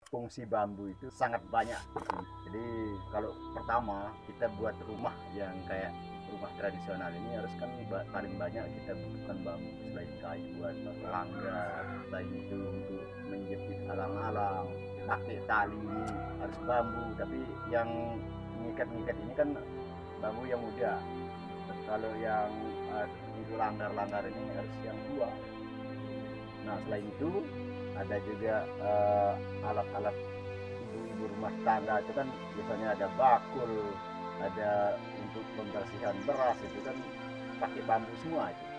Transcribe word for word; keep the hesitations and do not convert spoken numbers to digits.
fungsi bambu itu sangat banyak di sini. Jadi kalau pertama kita buat rumah yang kayak rumah tradisional ini harus kan paling banyak kita butuhkan bambu selain kayu buat langgar, selain itu untuk menjepit alang-alang, pakai tali ini harus bambu, tapi yang mengikat-ngikat ini kan bambu yang muda. Kalau yang uh, itu langgar-langgar ini harus yang tua. Nah selain itu ada juga uh, alat-alat ibu-ibu rumah tangga itu kan biasanya ada bakul, ada untuk pembersihan beras itu kan pakai bambu semua itu.